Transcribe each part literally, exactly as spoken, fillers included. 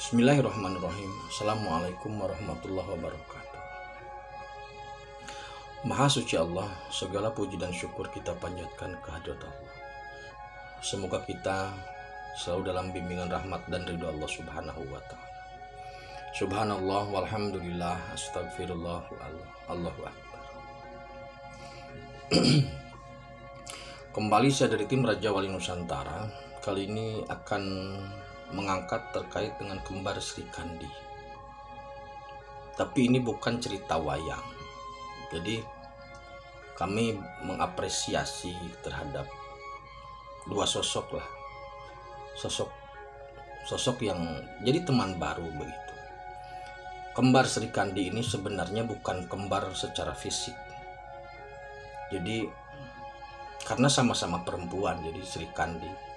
Bismillahirrahmanirrahim. Assalamualaikum warahmatullahi wabarakatuh. Maha suci Allah, segala puji dan syukur kita panjatkan kehadirat Allah. Semoga kita selalu dalam bimbingan rahmat dan ridho Allah Subhanahu wa taala. Subhanallah walhamdulillah astagfirullah Allahu akbar. Kembali saya dari tim Raja Wali Nusantara. Kali ini akan mengangkat terkait dengan kembar Sri Kandi. Tapi ini bukan cerita wayang. Jadi kami mengapresiasi terhadap dua sosok lah. Sosok sosok yang jadi teman baru begitu. Kembar Sri Kandi ini sebenarnya bukan kembar secara fisik. Jadi karena sama-sama perempuan, jadi Sri Kandi.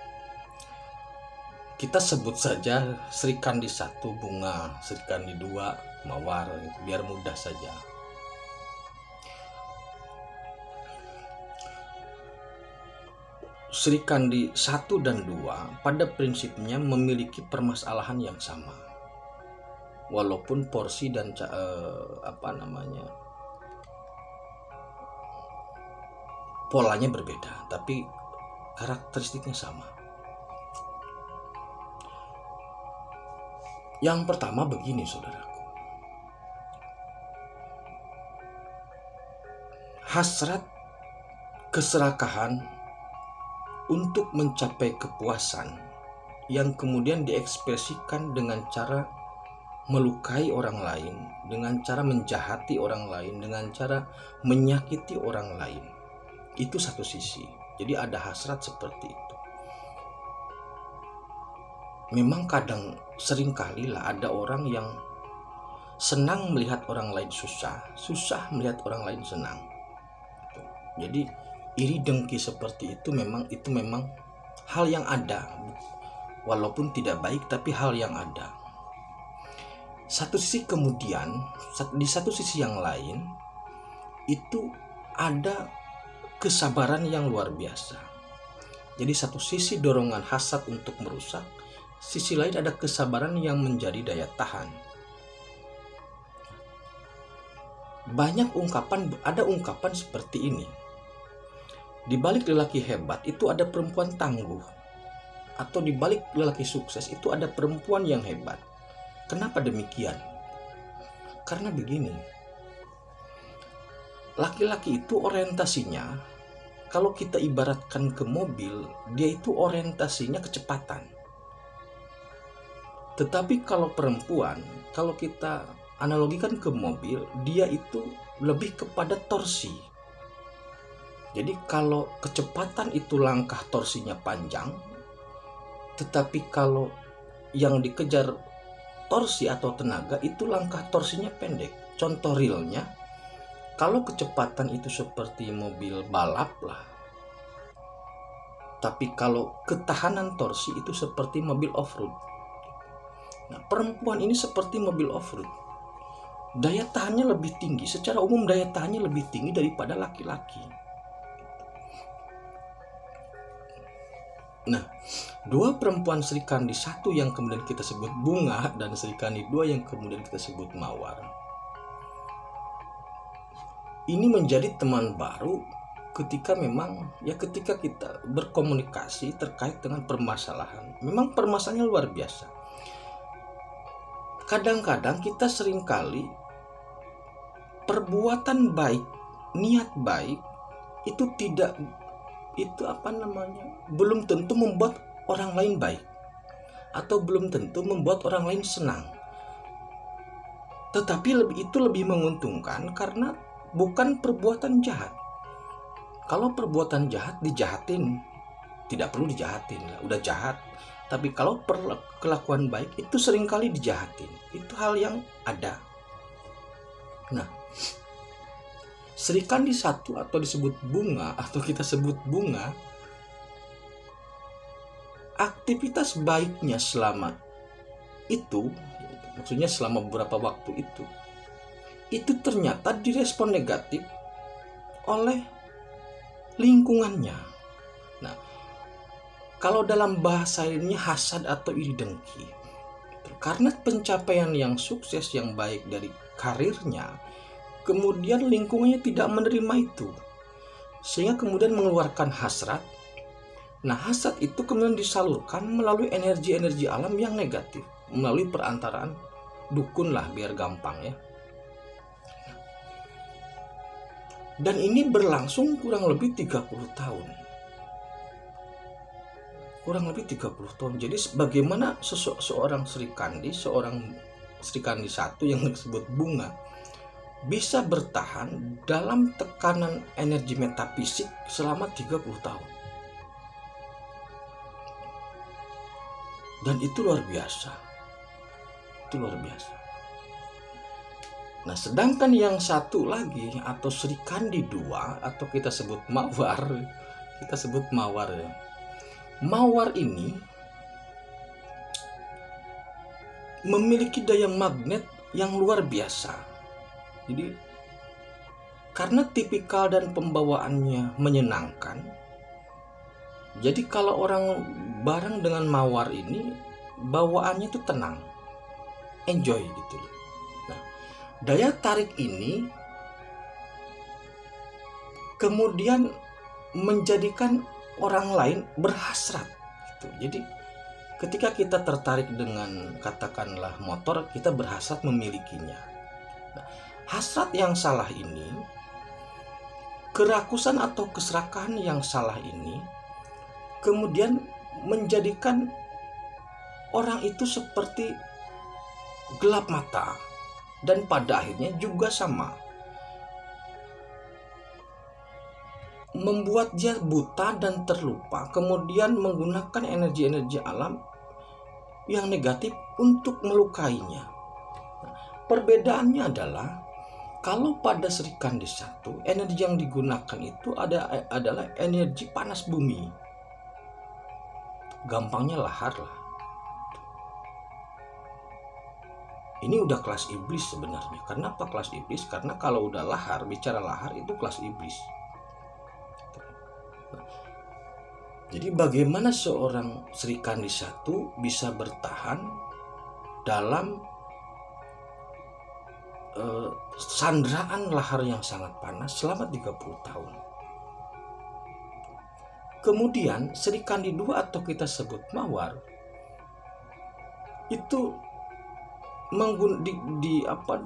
Kita sebut saja Sri Kandi satu bunga, Sri Kandi dua mawar, biar mudah saja. Sri Kandi satu dan dua pada prinsipnya memiliki permasalahan yang sama. Walaupun porsi dan eh, apa namanya polanya berbeda, tapi karakteristiknya sama. Yang pertama begini saudaraku, hasrat keserakahan untuk mencapai kepuasan yang kemudian diekspresikan dengan cara melukai orang lain, dengan cara menjahati orang lain, dengan cara menyakiti orang lain. Itu satu sisi. Jadi ada hasrat seperti itu. Memang kadang sering kali lah ada orang yang senang melihat orang lain susah, susah melihat orang lain senang. Jadi iri dengki seperti itu memang itu memang hal yang ada, walaupun tidak baik tapi hal yang ada. Satu sisi kemudian di satu sisi yang lain itu ada kesabaran yang luar biasa. Jadi satu sisi dorongan hasad untuk merusak, sisi lain ada kesabaran yang menjadi daya tahan. Banyak ungkapan, ada ungkapan seperti ini. Di balik lelaki hebat itu ada perempuan tangguh. Atau di balik lelaki sukses itu ada perempuan yang hebat. Kenapa demikian? Karena begini. Laki-laki itu orientasinya, kalau kita ibaratkan ke mobil, dia itu orientasinya kecepatan. Tetapi kalau perempuan, kalau kita analogikan ke mobil, dia itu lebih kepada torsi. Jadi kalau kecepatan itu langkah torsinya panjang, tetapi kalau yang dikejar torsi atau tenaga itu langkah torsinya pendek. Contoh realnya, kalau kecepatan itu seperti mobil balap lah, tapi kalau ketahanan torsi itu seperti mobil off-road. Nah, perempuan ini seperti mobil off-road. Daya tahannya lebih tinggi. Secara umum daya tahannya lebih tinggi daripada laki-laki. Nah, dua perempuan Sri Kandi satu yang kemudian kita sebut bunga dan Sri Kandi dua yang kemudian kita sebut mawar. Ini menjadi teman baru ketika memang ya ketika kita berkomunikasi terkait dengan permasalahan. Memang permasalahannya luar biasa. Kadang-kadang kita seringkali perbuatan baik, niat baik itu tidak itu apa namanya belum tentu membuat orang lain baik atau belum tentu membuat orang lain senang. Tetapi lebih itu lebih menguntungkan karena bukan perbuatan jahat. Kalau perbuatan jahat dijahatin, tidak perlu dijahatin, udah jahat. Tapi kalau kelakuan baik itu seringkali dijahatin. Itu hal yang ada. Nah, Sri Kandi satu atau disebut bunga atau kita sebut bunga, aktivitas baiknya selama itu, maksudnya selama beberapa waktu itu, itu ternyata direspon negatif oleh lingkungannya. Kalau dalam bahasa ini hasad atau iri dengki, Karena pencapaian yang sukses, yang baik dari karirnya, kemudian lingkungannya tidak menerima itu, sehingga kemudian mengeluarkan hasrat. Nah, hasrat itu kemudian disalurkan melalui energi-energi alam yang negatif, melalui perantaraan dukun lah, biar gampang ya. Dan ini berlangsung kurang lebih tiga puluh tahun. Kurang lebih tiga puluh tahun. Jadi bagaimana sese- seorang Sri Kandi, seorang Sri Kandi satu yang disebut bunga, bisa bertahan dalam tekanan energi metafisik selama tiga puluh tahun. Dan itu luar biasa. Itu luar biasa. Nah, sedangkan yang satu lagi atau Sri Kandi dua, atau kita sebut Mawar, kita sebut Mawar ya. Mawar ini memiliki daya magnet yang luar biasa. Jadi karena tipikal dan pembawaannya menyenangkan, jadi kalau orang bareng dengan Mawar ini, bawaannya itu tenang, enjoy gitu loh. Nah, daya tarik ini kemudian menjadikan orang lain berhasrat gitu. Jadi ketika kita tertarik dengan katakanlah motor, kita berhasrat memilikinya. Nah, hasrat yang salah ini, kerakusan atau keserakahan yang salah ini, kemudian menjadikan orang itu seperti gelap mata, dan pada akhirnya juga sama, membuat dia buta dan terlupa, kemudian menggunakan energi-energi alam yang negatif untuk melukainya. Perbedaannya adalah kalau pada Sri Kandi satu, energi yang digunakan itu ada adalah energi panas bumi, gampangnya lahar lah. Ini udah kelas iblis sebenarnya. Kenapa kelas iblis? Karena kalau udah lahar, bicara lahar itu kelas iblis. Jadi bagaimana seorang Sri Kandi satu bisa bertahan dalam uh, sandraan lahar yang sangat panas selama tiga puluh tahun. Kemudian Sri Kandi dua atau kita sebut Mawar itu menggun di, di apa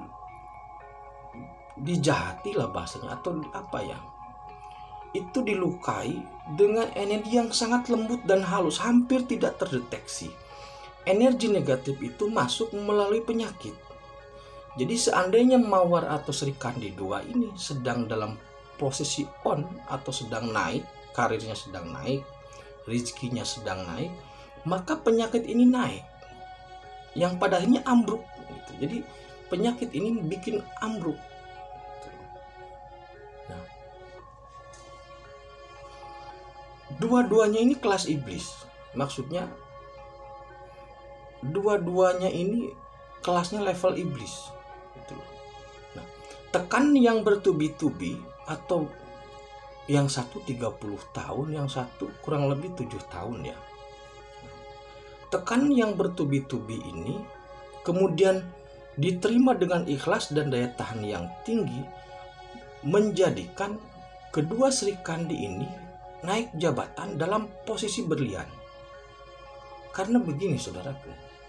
dijahati lah bahasanya, atau apa ya, itu dilukai dengan energi yang sangat lembut dan halus, hampir tidak terdeteksi. Energi negatif itu masuk melalui penyakit. Jadi seandainya Mawar atau Sri Kandi dua ini sedang dalam posisi on atau sedang naik, karirnya sedang naik, rezekinya sedang naik, maka penyakit ini naik, yang pada akhirnya ambruk gitu. Jadi penyakit ini bikin ambruk. Nah, dua-duanya ini kelas iblis. Maksudnya dua-duanya ini kelasnya level iblis gitu. Nah, tekan yang bertubi-tubi, atau yang satu tiga puluh tahun, yang satu kurang lebih tujuh tahun ya. Tekan yang bertubi-tubi ini kemudian diterima dengan ikhlas dan daya tahan yang tinggi, menjadikan kedua Sri Kandi ini naik jabatan dalam posisi berlian. Karena begini saudaraku,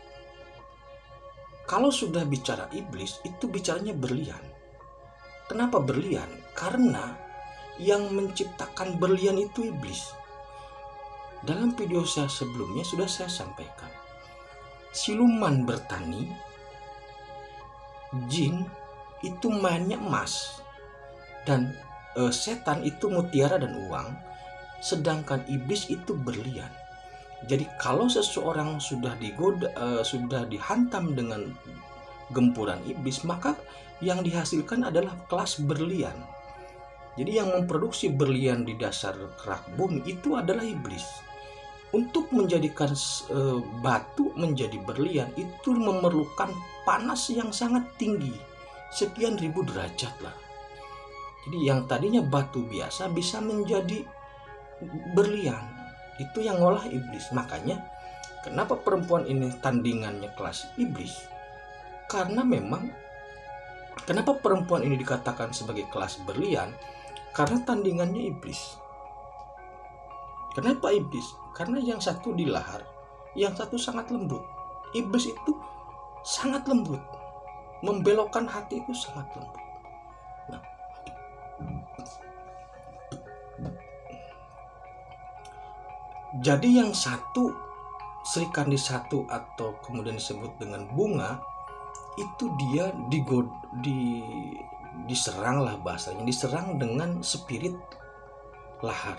kalau sudah bicara iblis itu bicaranya berlian. Kenapa berlian? Karena yang menciptakan berlian itu iblis. Dalam video saya sebelumnya sudah saya sampaikan, siluman bertani, jin itu mainnya emas, dan e, setan itu mutiara dan uang, sedangkan iblis itu berlian. Jadi kalau seseorang sudah digoda, e, sudah dihantam dengan gempuran iblis, maka yang dihasilkan adalah kelas berlian. Jadi yang memproduksi berlian di dasar kerak bumi itu adalah iblis. Untuk menjadikan e, batu menjadi berlian itu memerlukan panas yang sangat tinggi, sekian ribu derajat lah. Jadi yang tadinya batu biasa bisa menjadi berlian, itu yang ngolah iblis. Makanya Kenapa perempuan ini tandingannya kelas iblis? Karena memang, kenapa perempuan ini dikatakan sebagai kelas berlian? Karena tandingannya iblis. Kenapa iblis? Karena yang satu di lahar, yang satu sangat lembut. Iblis itu sangat lembut, membelokkan hati itu sangat lembut. Nah, jadi yang satu, Sri Kandi satu atau kemudian disebut dengan bunga, itu dia digod, di, diserang lah bahasanya, diserang dengan spirit lahar.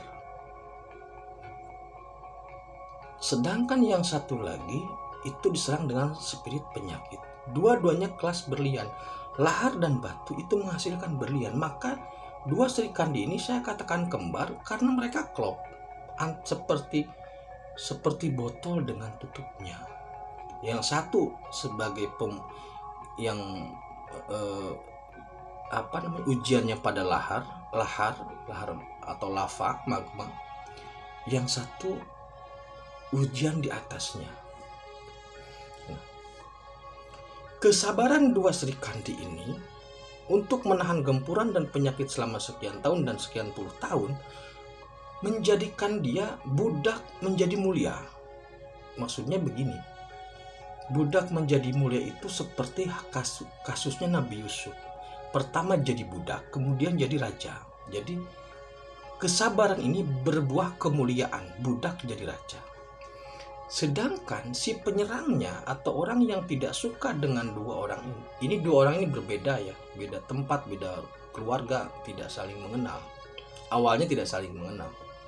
Sedangkan yang satu lagi itu diserang dengan spirit penyakit. Dua-duanya kelas berlian. Lahar dan batu itu menghasilkan berlian. Maka dua Sri Kandi ini saya katakan kembar karena mereka klop, seperti seperti botol dengan tutupnya. Yang satu sebagai pem, yang eh, apa namanya ujiannya pada lahar, lahar, lahar atau lava, magma. Yang satu ujian di atasnya. Nah, kesabaran dua Sri Kandi ini untuk menahan gempuran dan penyakit selama sekian tahun dan sekian puluh tahun menjadikan dia budak menjadi mulia. Maksudnya begini, budak menjadi mulia itu seperti kasus, kasusnya Nabi Yusuf. Pertama jadi budak, kemudian jadi raja. Jadi kesabaran ini berbuah kemuliaan, budak jadi raja. Sedangkan si penyerangnya atau orang yang tidak suka dengan dua orang ini, ini dua orang ini berbeda ya, beda tempat, beda keluarga, tidak saling mengenal. Awalnya tidak saling mengenal.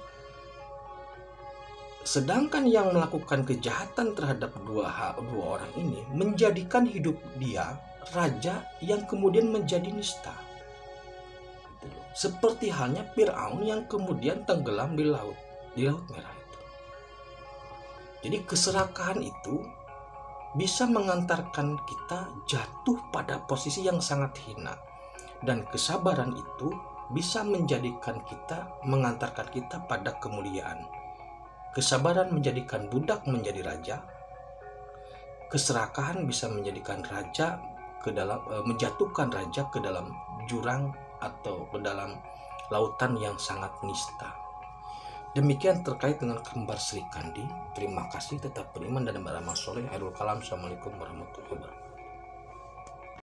Sedangkan yang melakukan kejahatan terhadap dua, dua orang ini menjadikan hidup dia raja yang kemudian menjadi nista. Seperti halnya Fir'aun yang kemudian tenggelam di laut, di Laut Merah itu. Jadi keserakahan itu bisa mengantarkan kita jatuh pada posisi yang sangat hina. Dan kesabaran itu bisa menjadikan kita, mengantarkan kita pada kemuliaan. Kesabaran menjadikan budak menjadi raja. Keserakahan bisa menjadikan raja ke dalam, e, menjatuhkan raja ke dalam jurang atau ke dalam lautan yang sangat nista. Demikian terkait dengan kembar Sri Kandi. Terima kasih, tetap beriman dan beramal soleh. Akhirul kalam. Assalamualaikum warahmatullahi wabarakatuh.